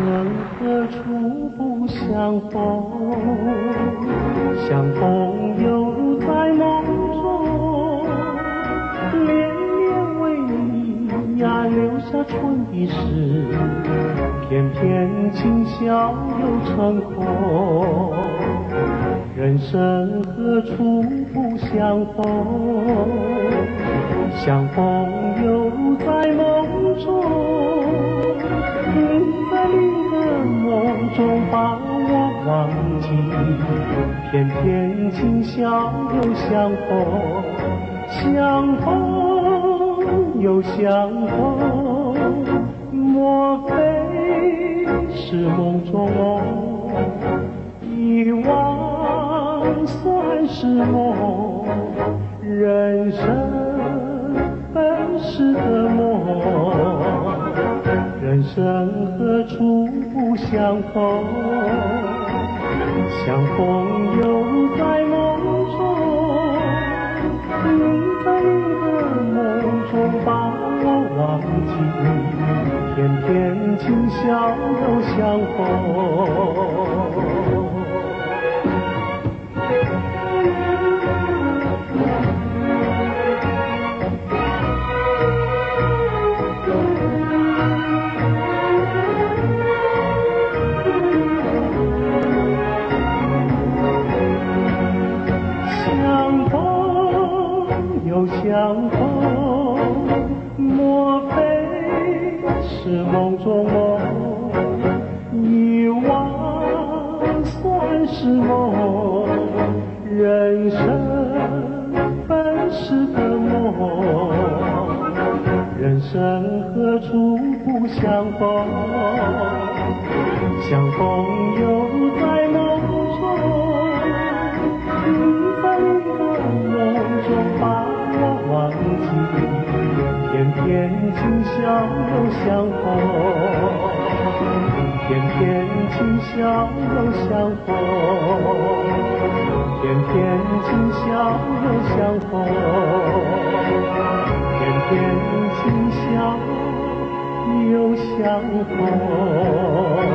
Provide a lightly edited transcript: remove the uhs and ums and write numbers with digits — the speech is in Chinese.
生何处不相逢？相逢又在梦中，恋恋为你呀，留下春的诗，偏偏今宵又成空。人生何处不相逢？相逢又在梦中，你在另一个梦中把我忘记，偏偏今宵又相逢，相逢又相逢，莫非是梦中梦？遗忘算是梦，人生本是个梦，人生何处不相逢？相逢又在梦中，你在一个梦中把我忘记，偏偏今宵又相逢。相逢，莫非是梦中梦？遗忘算是梦，人生本是个梦，人生何处不相逢？相逢又在梦中，你在一个梦中把忘记，偏偏今宵又相逢，偏偏今宵又相逢，偏偏今宵又相逢，偏偏今宵又相逢。